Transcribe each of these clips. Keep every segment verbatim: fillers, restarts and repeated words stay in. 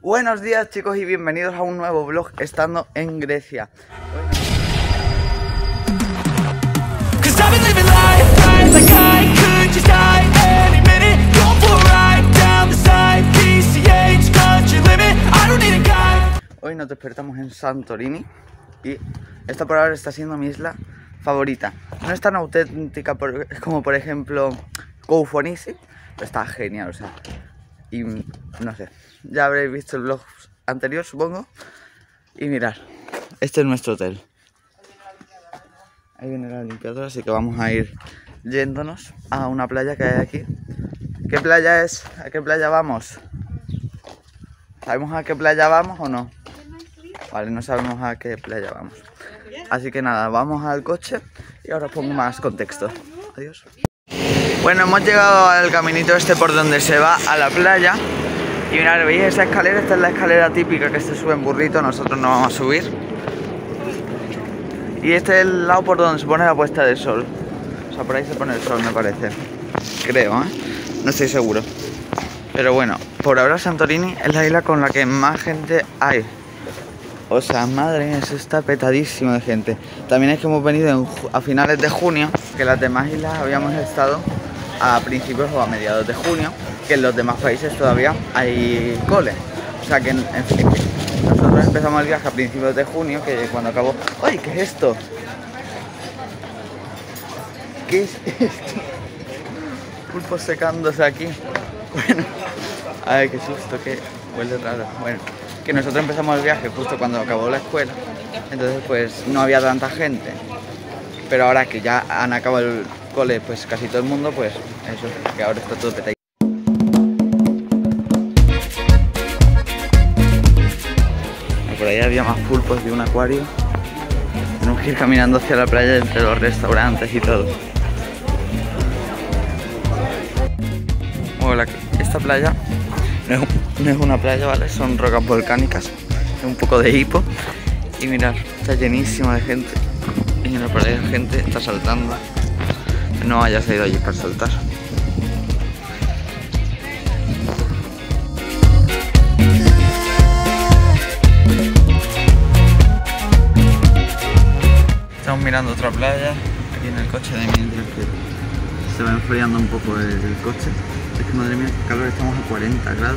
Buenos días, chicos, y bienvenidos a un nuevo vlog estando en Grecia. Hoy nos despertamos en Santorini y esta por ahora está siendo mi isla favorita. No es tan auténtica por, como por ejemplo Koufonisi, pero está genial, o sea, y no sé, ya habréis visto el vlog anterior, supongo. Y mirad, este es nuestro hotel. Ahí viene la limpiadora, así que vamos a ir yéndonos a una playa que hay aquí. ¿Qué playa es? ¿A qué playa vamos? ¿Sabemos a qué playa vamos o no? Vale, no sabemos a qué playa vamos. Así que nada, vamos al coche y ahora os pongo más contexto. Adiós. Bueno, hemos llegado al caminito este por donde se va a la playa. Y mirad, ¿veis esa escalera? Esta es la escalera típica que se sube en burrito, nosotros no vamos a subir. Y este es el lado por donde se pone la puesta del sol. O sea, por ahí se pone el sol, me parece. Creo, ¿eh? No estoy seguro. Pero bueno, por ahora Santorini es la isla con la que más gente hay. O sea, madre mía, eso está petadísimo de gente. También es que hemos venido en, a finales de junio, que las demás islas habíamos estado a principios o a mediados de junio, que en los demás países todavía hay cole. O sea que, en, en fin, nosotros empezamos el viaje a principios de junio, que cuando acabó... ¡Ay! ¿Qué es esto? ¿Qué es esto? Pulpos secándose aquí. Bueno, ay, qué susto, que huele raro. Bueno, que nosotros empezamos el viaje justo cuando acabó la escuela, entonces pues no había tanta gente. Pero ahora que ya han acabado el cole, pues casi todo el mundo, pues eso, que ahora está todo petado. Por ahí había más pulpos de un acuario. Tenemos que ir caminando hacia la playa entre los restaurantes y todo. Bueno, esta playa no es, no es una playa, ¿vale? Son rocas volcánicas, es un poco de hipo. Y mirad, está llenísima de gente. Y mira, por ahí la gente está saltando. No hayas ido allí para saltar. Estamos mirando otra playa aquí en el coche de mientras que se va enfriando un poco el, el coche. Es que madre mía, qué calor, estamos a cuarenta grados.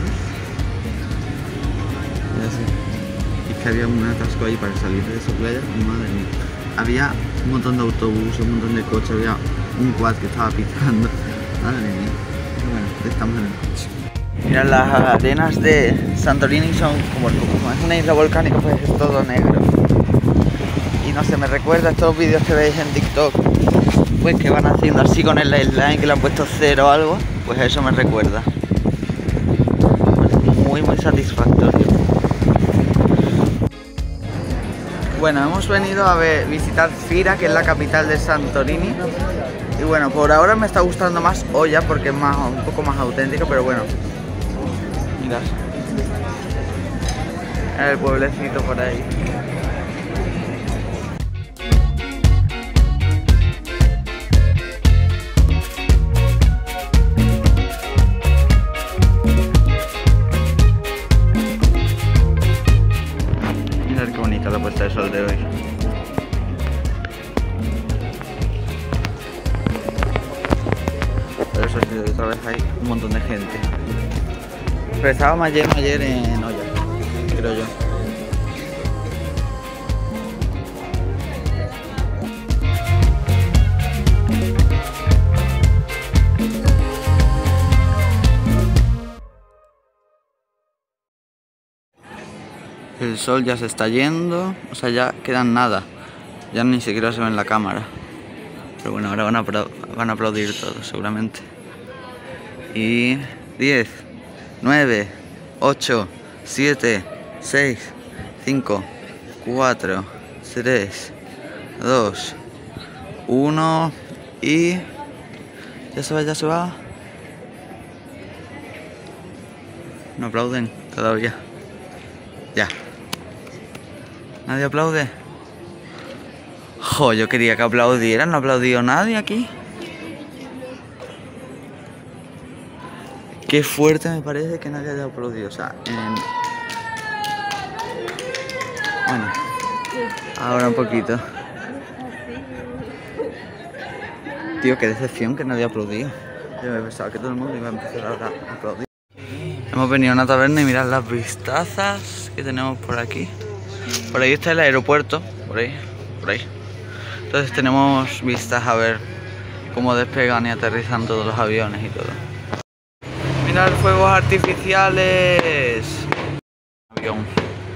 Y así. Y es que había un atasco ahí para salir de esa playa. Madre mía. Había un montón de autobuses, un montón de coches, había un quad que estaba pitando. Madre mía. Y bueno, estamos en el coche. Mirad, las arenas de Santorini son como, como es una isla volcánica, pues es todo negro. Y no sé, me recuerda a estos vídeos que veis en TikTok, pues que van haciendo así con el line, que le han puesto cero o algo, pues eso me recuerda. Muy, muy satisfactorio. Bueno, hemos venido a ver, visitar Fira, que es la capital de Santorini. Y bueno, por ahora me está gustando más Oya, porque es más, un poco más auténtico, pero bueno. Mirad. El pueblecito por ahí. La puesta de sol de hoy. Pero eso sí, otra vez hay un montón de gente. Pero estaba más lleno ayer en Oya, creo yo. El sol ya se está yendo, o sea, ya quedan nada. Ya ni siquiera se ve en la cámara. Pero bueno, ahora van a, van a aplaudir todos, seguramente. Y diez, nueve, ocho, siete, seis, cinco, cuatro, tres, dos, uno y... Ya se va, ya se va. No aplauden todavía. Ya. ¿Nadie aplaude? Jo, yo quería que aplaudieran, no ha aplaudido nadie aquí. Qué fuerte me parece que nadie haya aplaudido. O sea, en Ahora un poquito. Tío, qué decepción que nadie ha aplaudido. Yo pensaba que todo el mundo iba a empezar ahora a aplaudir. Hemos venido a una taberna y mirad las vistazas que tenemos por aquí. Por ahí está el aeropuerto, por ahí, por ahí. Entonces tenemos vistas a ver cómo despegan y aterrizan todos los aviones y todo. Mirad fuegos artificiales. Avión.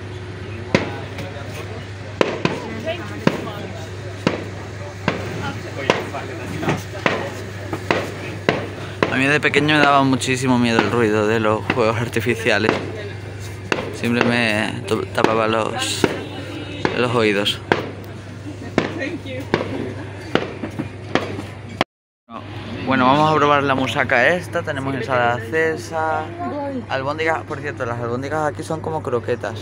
A mí de pequeño me daba muchísimo miedo el ruido de los fuegos artificiales. Siempre me tapaba los, los oídos. Bueno, vamos a probar la musaca esta. Tenemos ensalada César, albóndigas. Por cierto, las albóndigas aquí son como croquetas.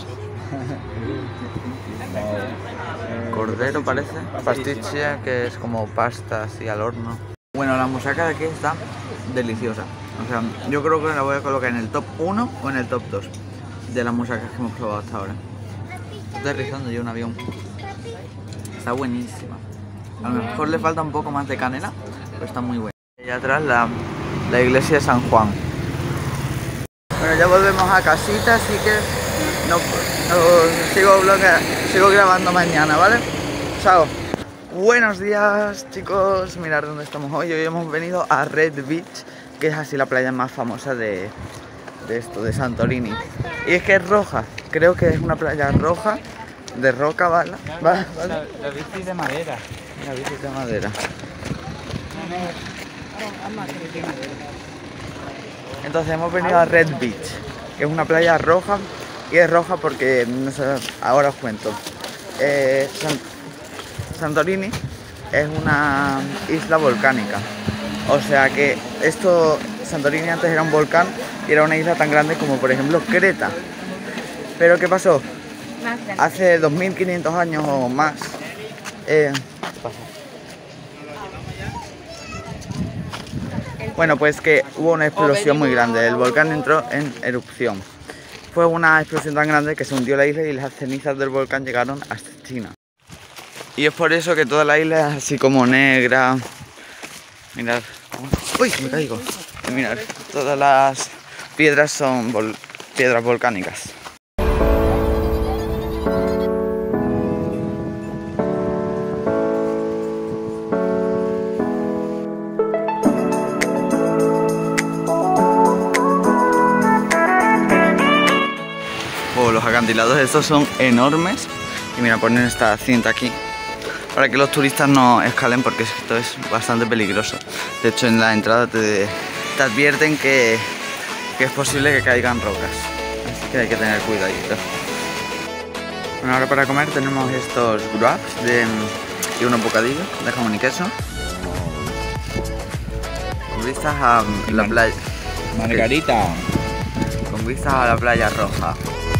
Cordero parece, pastiche, que es como pasta así al horno. Bueno, la musaca de aquí está deliciosa. O sea, yo creo que la voy a colocar en el top uno o en el top dos de las musacas que hemos probado hasta ahora. Estoy aterrizando yo un avión. Está buenísima. A lo mejor le falta un poco más de canela, pero está muy buena. Y atrás la, la iglesia de San Juan. Bueno, ya volvemos a casita, así que no, no, sigo, bloga, sigo grabando mañana, ¿vale? Chao. Buenos días, chicos. Mirad dónde estamos hoy. Hoy hemos venido a Red Beach, que es así la playa más famosa de, de esto, de Santorini. Y es que es roja. Creo que es una playa roja, de roca, ¿vale? ¿Vale? La, la bici de madera. La bici de madera. Entonces hemos venido a Red Beach, que es una playa roja. Y es roja porque, no sé, ahora os cuento. Eh, San, Santorini es una isla volcánica. O sea que esto, Santorini antes era un volcán y era una isla tan grande como por ejemplo Creta. Pero ¿qué pasó? Hace dos mil quinientos años o más. Eh, bueno, pues que hubo una explosión muy grande. El volcán entró en erupción. Fue una explosión tan grande que se hundió la isla y las cenizas del volcán llegaron hasta China. Y es por eso que toda la isla es así como negra. Mirad. ¡Uy! Me caigo. Y mirad, todas las piedras son vol piedras volcánicas. Oh, los acantilados estos son enormes. Y mira, ponen esta cinta aquí para que los turistas no escalen, porque esto es bastante peligroso. De hecho, en la entrada te, te advierten que, que es posible que caigan rocas, así que hay que tener cuidadito. Bueno, ahora para comer tenemos estos wraps de, y unos bocadillos de jamón y queso con vistas a la playa Margarita. con vistas a la playa roja.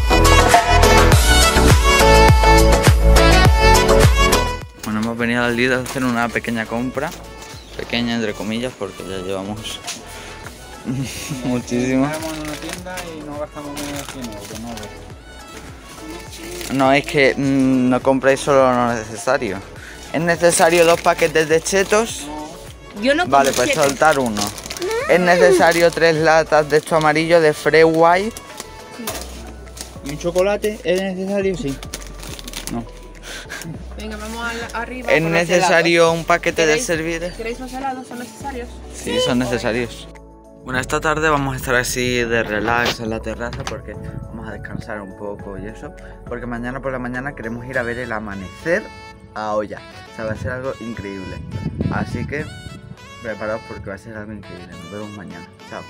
Bueno, hemos venido al Lidl a hacer una pequeña compra, pequeña entre comillas, porque ya llevamos muchísimo. Estamos en una tienda y no gastamos menos de cien euros, ¿no? No, es que mmm, no compréis solo lo necesario. Es necesario dos paquetes de chetos. Yo no Vale, pues chetos. soltar uno. Es necesario tres latas de esto amarillo de Free White. ¿Y un chocolate es necesario? Sí. No. Venga, vamos a, arriba. Es con los necesario helados. un paquete de ¿Queréis- servides. ¿Queréis más helados? ¿Son necesarios? Sí, son necesarios. Bueno, esta tarde vamos a estar así de relax en la terraza porque vamos a descansar un poco y eso. Porque mañana por la mañana queremos ir a ver el amanecer a Oya. O sea, va a ser algo increíble. Así que preparaos porque va a ser algo increíble. Nos vemos mañana. Chao.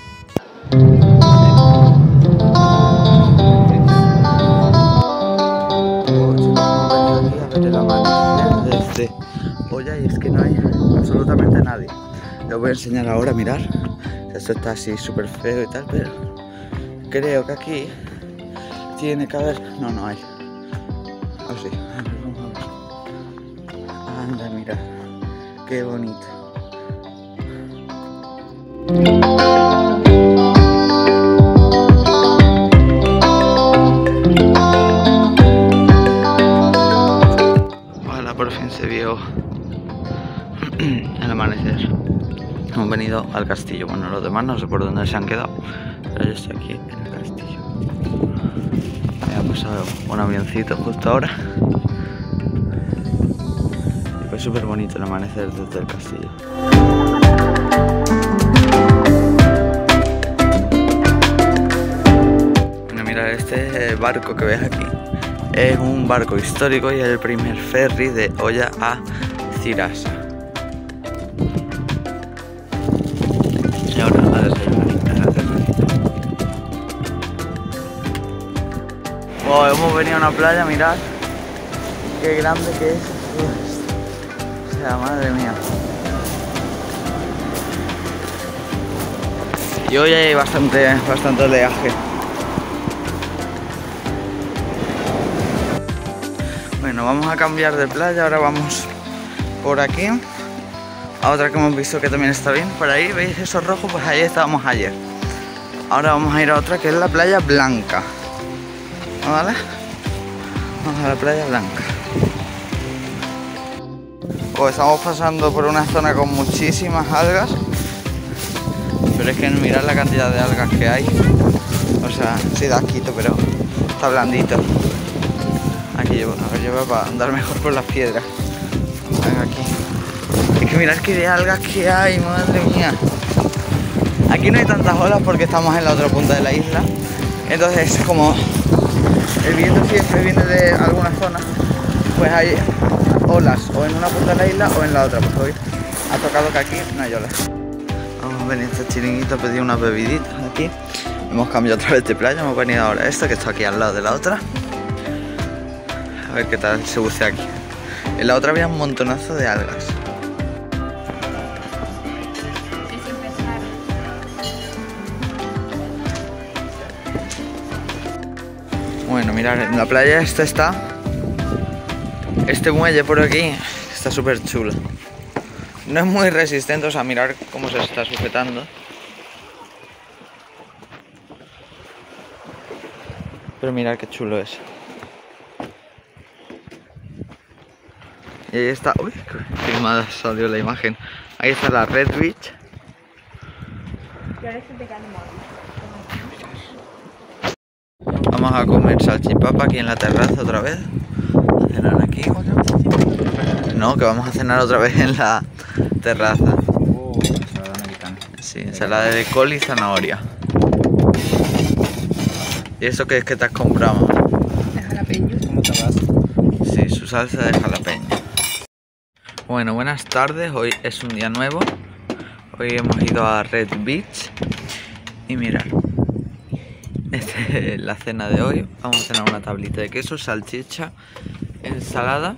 El amanecer desde Oya y es que no hay absolutamente nadie. Lo voy a enseñar ahora, mirar. Esto está así súper feo y tal, pero creo que aquí tiene que haber. No, no hay. Así. Anda, mira. Qué bonito. se vio el amanecer. Hemos venido al castillo. Bueno, los demás no sé por dónde se han quedado, pero yo estoy aquí en el castillo. Me ha pasado un avioncito justo ahora. Y fue súper bonito el amanecer desde el castillo. Bueno, mira, este barco que ves aquí es un barco histórico y es el primer ferry de Oya a Cirasa. Y ahora a desayunar en la terracita. Wow, hemos venido a una playa, mirad qué grande que es. O sea, madre mía. Y hoy hay bastante, bastante oleaje. Bueno, vamos a cambiar de playa, ahora vamos por aquí a otra que hemos visto que también está bien. Por ahí, ¿veis esos rojos? Pues ahí estábamos ayer. Ahora vamos a ir a otra que es la Playa Blanca. ¿Vale? Vamos a la Playa Blanca. Pues estamos pasando por una zona con muchísimas algas. Pero es que mirad la cantidad de algas que hay. O sea, sí da asquito, pero está blandito. Aquí llevo, a ver, llevo para andar mejor por las piedras. Venga, aquí. Es que mirad qué de algas que hay, madre mía. Aquí no hay tantas olas porque estamos en la otra punta de la isla. Entonces, como el viento siempre viene de alguna zona, pues hay olas o en una punta de la isla o en la otra. Pues hoy ha tocado que aquí no hay olas. Vamos a venir a este chiringuito a pedir unas bebiditas aquí. Hemos cambiado otra vez de playa, hemos venido ahora a esta que está aquí al lado de la otra. A ver qué tal se bucea aquí. En la otra había un montonazo de algas. Bueno, mirad, en la playa esta está. Este muelle por aquí está súper chulo. No es muy resistente, o sea, mirar cómo se está sujetando. Pero mirad qué chulo es. Y ahí está, uy, qué mal salió la imagen. Ahí está la Red Beach. Vamos a comer salchipapa aquí en la terraza otra vez. A cenar aquí. No, que vamos a cenar otra vez en la terraza. Oh, ensalada americana. Sí, ensalada de col y zanahoria. ¿Y eso qué es que te has comprado? De jalapeño. ¿Cómo te vas? Sí, su salsa de jalapeño. Bueno, buenas tardes, hoy es un día nuevo. Hoy hemos ido a Red Beach. Y mirad, esta es la cena de hoy. Vamos a cenar una tablita de queso, salchicha, ensalada.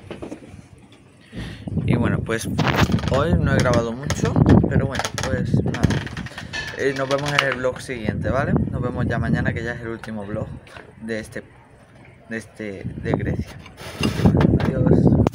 Y bueno, pues hoy no he grabado mucho, pero bueno, pues nada. Eh, nos vemos en el vlog siguiente, ¿vale? Nos vemos ya mañana, que ya es el último vlog de este, de este, de Grecia. Adiós.